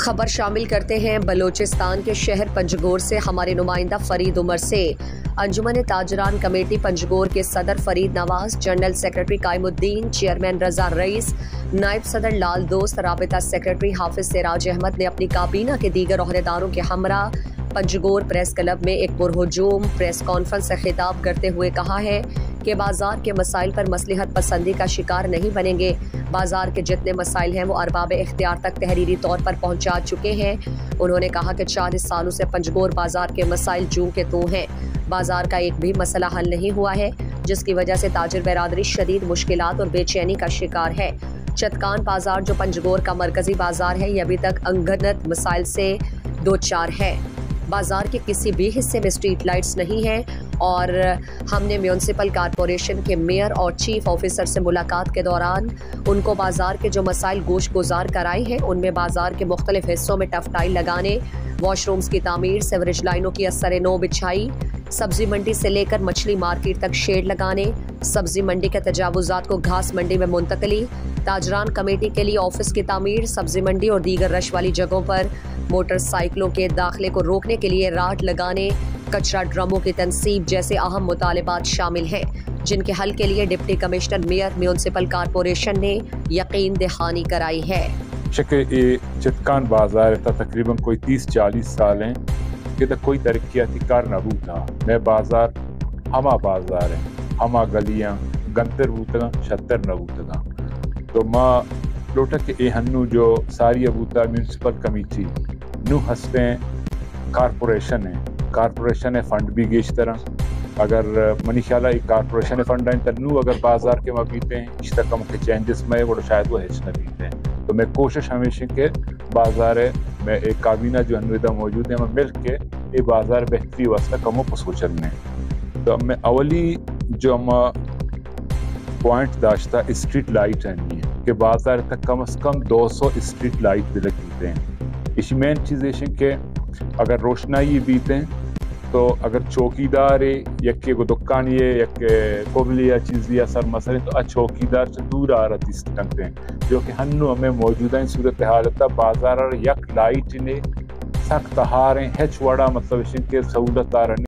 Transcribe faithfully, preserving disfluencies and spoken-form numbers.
خبر شامل کرتے ہیں بلوچستان کے شہر پنجگور سے ہمارے نمائندہ فرید عمر سے۔ انجمن تاجران کمیٹی پنجگور کے صدر فرید نواز، جنرل سیکرٹری قائم الدین، چیئرمین رضا رئیس، نائب صدر لال دوست، رابطہ سیکرٹری حافظ سراج احمد نے اپنی کابینہ کے دیگر عہدیداروں کے ہمراہ پنجگور پریس کلب میں ایک پرہجوم پریس کانفرنس سے خطاب کرتے ہوئے کہا ہے کہ بازار کے مسائل پر مصلحت پسندی کا شکار نہیں بنیں گے۔ بازار کے جتنے مسائل ہیں وہ ارباب اختیار تک تحریری طور پر پہنچا چکے ہیں۔ انہوں نے کہا کہ چالیس سالوں سے پنجگور بازار کے مسائل جوں کے توں ہیں۔ بازار کا ایک بھی مسئلہ حل نہیں ہوا ہے، جس کی وجہ سے تاجر برادری شدید مشکلات اور بے چینی کا شکار ہے۔ چتکان بازار جو پنجگور کا مرکزی بازار ہے، یہ ابھی تک انگنت مسائل سے دوچار ہے۔ بازار کے کسی بھی حصے میں اسٹریٹ لائٹس نہیں ہیں اور ہم نے میونسپل کارپوریشن کے میئر اور چیف آفیسر سے ملاقات کے دوران ان کو بازار کے جو مسائل گوش گزار کرائے ہیں، ان میں بازار کے مختلف حصوں میں ٹف ٹائل لگانے، واش رومز کی تعمیر، سیوریج لائنوں کی اثر نو بچھائی، سبزی منڈی سے لے کر مچھلی مارکیٹ تک شیڈ لگانے، سبزی منڈی کے تجاوزات کو گھاس منڈی میں منتقلی، تاجران کمیٹی کے لیے آفس کی تعمیر، سبزی منڈی اور دیگر رش والی جگہوں پر موٹر سائیکلوں کے داخلے کو روکنے کے لیے راٹ لگانے، کچرا ڈرموں کی تنصیب جیسے اہم مطالبات شامل ہیں، جن کے حل کے لیے deputy commissioner mayor municipal corporation نے یقین دہانی کرائی ہے۔ شکل یہ چتکان بازار تا تقریباً کوئی تیس چالیس سال ہیں کہ تا کوئی ترقیاتی کار نہ بوتا۔ میں بازار ہما بازار ہیں، ہما گلیاں گنتر بوتا شتر نہ بوتا۔ تو ماں لوٹا کہ اے ہنو جو ساری ابوتا میونسپل کمیٹی نو ہستے کارپوریشن ہے کارپوریشن ہے فنڈ بھی گیش طرح اگر منی خیالہ ایک کارپوریشن فنڈ ہیں تنو اگر بازار کے مبیتے ہیں اس تک کم کے چینجز میں وہ شاید وہ ہچ نہ بیتے ہیں۔ تو میں کوشش ہمیشہ کہ بازار ہے میں ایک کابینہ جو انویدہ موجود ہے میں مل کے یہ بازار بہتری واسطہ کموں کو سوچنے تو اب میں اولی جو ہم پوائنٹ داشتا اسٹریٹ لائٹ ہے کہ بازار تک کم از کم دو سو اسٹریٹ لائٹ بھی لگتے ہیں۔ اس مین چیز ہے کہ اگر روشنائی بیتے ہیں تو اگر چوکی دار ہے یا کہ وہ دکان ہے یا کہ کوبلی یا چیز یا سر مسئلے تو چوکی دار سے دور آ رہا تیس کرتے ہیں جو کہ ہنو ہمیں موجودہ ہیں صورت حالت بازار یک لائٹ نے سخت ہار ہیں ہیچ وڑا مطلب اس کے سہولت آ رہے